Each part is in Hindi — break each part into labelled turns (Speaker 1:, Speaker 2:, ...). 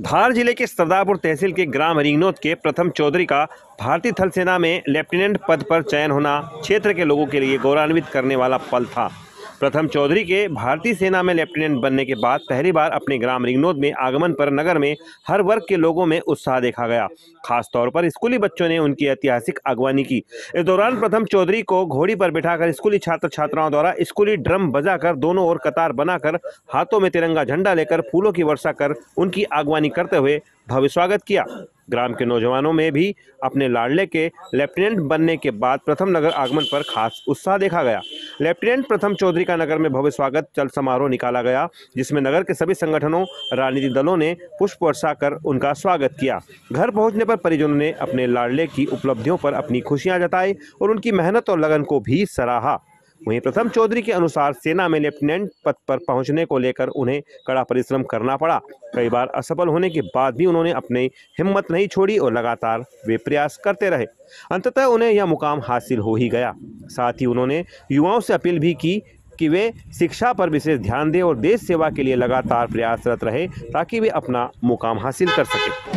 Speaker 1: धार जिले के सरदारपुर तहसील के ग्राम रिंगनोद के प्रथम चौधरी का भारतीय थल सेना में लेफ्टिनेंट पद पर चयन होना क्षेत्र के लोगों के लिए गौरवान्वित करने वाला पल था। प्रथम चौधरी के भारतीय सेना में लेफ्टिनेंट बनने के बाद पहली बार अपने ग्राम रिंगनोद में आगमन पर नगर में हर वर्ग के लोगों में उत्साह देखा गया। खास तौर पर स्कूली बच्चों ने उनकी ऐतिहासिक अगवानी की। इस दौरान प्रथम चौधरी को घोड़ी पर बिठाकर स्कूली छात्र छात्राओं द्वारा स्कूली ड्रम बजाकर दोनों ओर कतार बनाकर हाथों में तिरंगा झंडा लेकर फूलों की वर्षा कर उनकी अगवानी करते हुए भव्य स्वागत किया। ग्राम के नौजवानों में भी अपने लाडले के लेफ्टिनेंट बनने के बाद प्रथम नगर आगमन पर खास उत्साह देखा गया। लेफ्टिनेंट प्रथम चौधरी का नगर में भव्य स्वागत चल समारोह निकाला गया, जिसमें नगर के सभी संगठनों राजनीतिक दलों ने पुष्प वर्षा कर उनका स्वागत किया। घर पहुंचने पर परिजनों ने अपने लाडले की उपलब्धियों पर अपनी खुशियां जताई और उनकी मेहनत और लगन को भी सराहा। वहीं प्रथम चौधरी के अनुसार सेना में लेफ्टिनेंट पद पर पहुंचने को लेकर उन्हें कड़ा परिश्रम करना पड़ा। कई बार असफल होने के बाद भी उन्होंने अपनी हिम्मत नहीं छोड़ी और लगातार वे प्रयास करते रहे। अंततः उन्हें यह मुकाम हासिल हो ही गया। साथ ही उन्होंने युवाओं से अपील भी की कि वे शिक्षा पर विशेष ध्यान दें और देश सेवा के लिए लगातार प्रयासरत रहे ताकि वे अपना मुकाम हासिल कर सकें।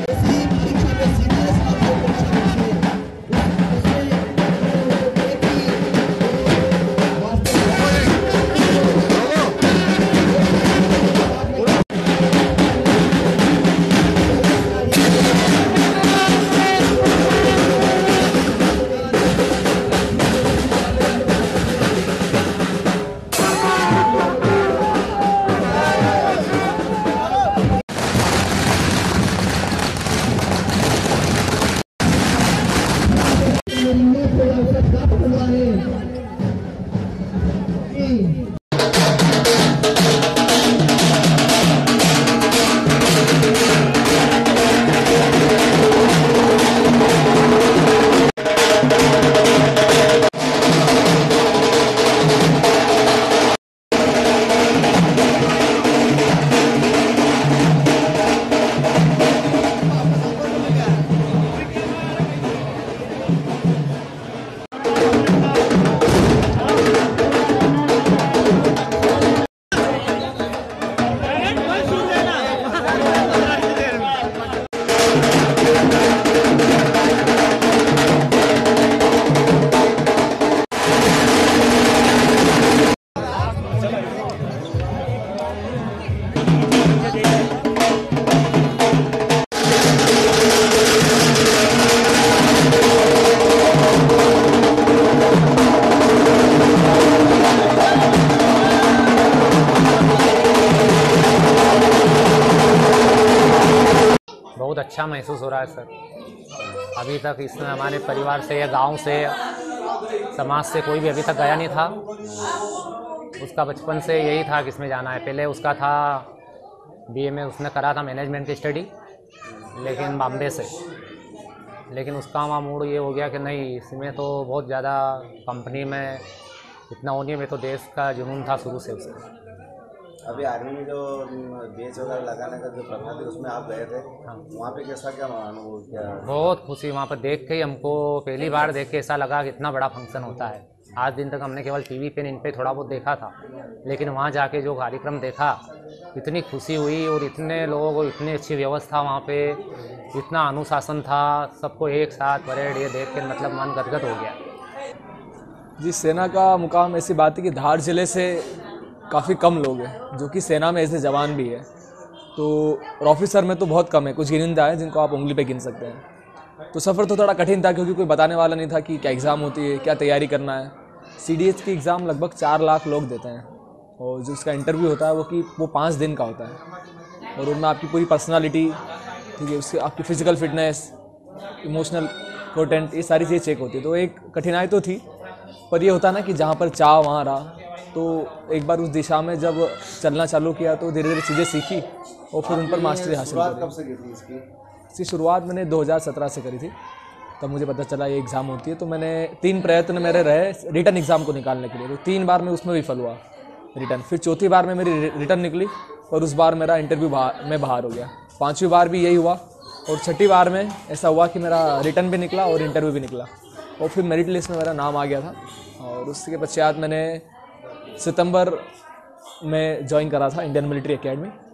Speaker 2: बहुत अच्छा महसूस हो रहा है सर। अभी तक इसमें हमारे परिवार से या गांव से समाज से कोई भी अभी तक गया नहीं था। उसका बचपन से यही था कि इसमें जाना है। पहले उसका था बीए में उसने करा था मैनेजमेंट की स्टडी, लेकिन बॉम्बे से। लेकिन उसका वहाँ मूड ये हो गया कि नहीं, इसमें तो बहुत ज़्यादा कंपनी में इतना होनी है। तो देश का जुनून था शुरू से उसका।
Speaker 3: अभी आर्मी में जो बेच वगैरह लगाने का जो प्रथा थी उसमें आप गए थे।
Speaker 2: हाँ।
Speaker 3: वहाँ पे कैसा क्या अनुभव किया?
Speaker 2: बहुत खुशी वहाँ पर देख के ही हमको पहली बार देख के ऐसा लगा कि इतना बड़ा फंक्शन होता है। आज दिन तक हमने केवल टीवी पे इन पे थोड़ा बहुत देखा था, लेकिन वहाँ जाके जो कार्यक्रम देखा इतनी खुशी हुई और इतने लोगों को इतनी अच्छी व्यवस्था वहाँ पे, इतना अनुशासन था, सबको एक साथ परेड ये देख के मतलब मन गदगद हो गया।
Speaker 4: जी, सेना का मुकाम ऐसी बात है कि धार जिले से काफ़ी कम लोग हैं जो कि सेना में ऐसे जवान भी है। तो ऑफिसर में तो बहुत कम है, कुछ गिनिंदा है जिनको आप उंगली पे गिन सकते हैं। तो सफ़र तो थोड़ा कठिन था क्योंकि कोई बताने वाला नहीं था कि क्या एग्ज़ाम होती है, क्या तैयारी करना है। सीडीएस की एग्ज़ाम लगभग 4 लाख लोग देते हैं और जो उसका इंटरव्यू होता है वो 5 दिन का होता है और उनमें आपकी पूरी पर्सनालिटी, ठीक है, उससे आपकी फ़िज़िकल फिटनेस, इमोशनल कंटेंट, ये सारी चीज़ें चेक होती है। तो एक कठिनाई तो थी, पर ये होता ना कि जहाँ पर चाह वहाँ रहा। तो एक बार उस दिशा में जब चलना चालू किया तो धीरे धीरे चीज़ें सीखी और फिर उन पर मास्टरी हासिल
Speaker 3: शुरुआत कब से की थी इसकी?
Speaker 4: इसकी शुरुआत मैंने 2017 से करी थी। तब मुझे पता चला ये एग्ज़ाम होती है। तो मैंने 3 प्रयत्न मेरे रहे रिटर्न एग्ज़ाम को निकालने के लिए। तो 3 बार मैं उसमें विफल हुआ रिटर्न। फिर चौथी बार में मेरी रिटर्न निकली और उस बार मेरा इंटरव्यू में बाहर हो गया। 5वीं बार भी यही हुआ और 6ठी बार में ऐसा हुआ कि मेरा रिटर्न भी निकला और इंटरव्यू भी निकला और फिर मेरिट लिस्ट में मेरा नाम आ गया था। और उसके पश्चात मैंने सितंबर में ज्वाइन करा था इंडियन मिलिट्री एकेडमी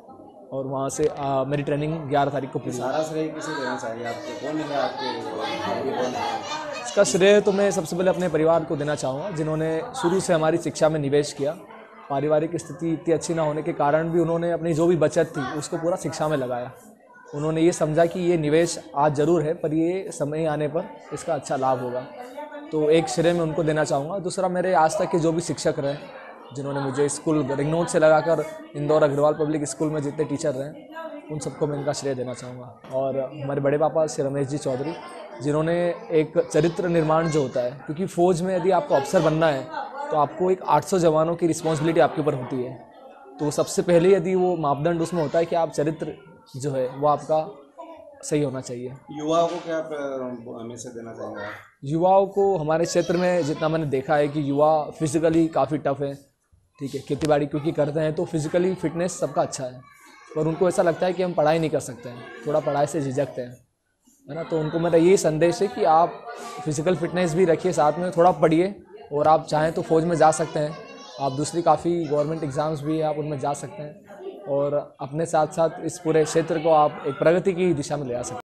Speaker 4: और वहाँ से मेरी ट्रेनिंग 11 तारीख को पूरी हुई।
Speaker 3: सारा श्रेय किसे देना चाहिए आपको? कौन है आपके भाई कौन है?
Speaker 4: इसका श्रेय तो मैं सबसे पहले अपने परिवार को देना चाहूँगा, जिन्होंने शुरू से हमारी शिक्षा में निवेश किया। पारिवारिक स्थिति इतनी अच्छी ना होने के कारण भी उन्होंने अपनी जो भी बचत थी उसको पूरा शिक्षा में लगाया। उन्होंने ये समझा कि ये निवेश आज ज़रूर है पर ये समय आने पर इसका अच्छा लाभ होगा, तो एक श्रेय मैं उनको देना चाहूँगा। दूसरा, मेरे आज तक के जो भी शिक्षक रहे, जिन्होंने मुझे स्कूल रिंगनोद से लगाकर इंदौर अग्रवाल पब्लिक स्कूल में जितने टीचर रहे, उन सबको मैं इनका श्रेय देना चाहूँगा। और हमारे बड़े पापा श्री रमेश जी चौधरी, जिन्होंने एक चरित्र निर्माण जो होता है, क्योंकि फ़ौज में यदि आपको अफसर बनना है तो आपको एक 800 जवानों की रिस्पॉन्सिबिलिटी आपके ऊपर होती है। तो सबसे पहले यदि वो मापदंड उसमें होता है कि आप चरित्र जो है वो आपका सही होना चाहिए।
Speaker 3: युवाओं को क्या मैसेज देना चाहेंगे आप?
Speaker 4: युवाओं को हमारे क्षेत्र में जितना मैंने देखा है कि युवा फिज़िकली काफ़ी टफ है, ठीक है, खेती बाड़ी क्योंकि करते हैं तो फिज़िकली फिटनेस सबका अच्छा है, पर उनको ऐसा लगता है कि हम पढ़ाई नहीं कर सकते हैं, थोड़ा पढ़ाई से झिझकते हैं, है ना। तो उनको मेरा यही संदेश है कि आप फिज़िकल फिटनेस भी रखिए, साथ में थोड़ा पढ़िए, और आप चाहें तो फ़ौज में जा सकते हैं। आप दूसरी काफ़ी गवर्नमेंट एग्ज़ाम्स भी हैं, आप उनमें जा सकते हैं, और अपने साथ साथ इस पूरे क्षेत्र को आप एक प्रगति की दिशा में ले आ सकते हैं।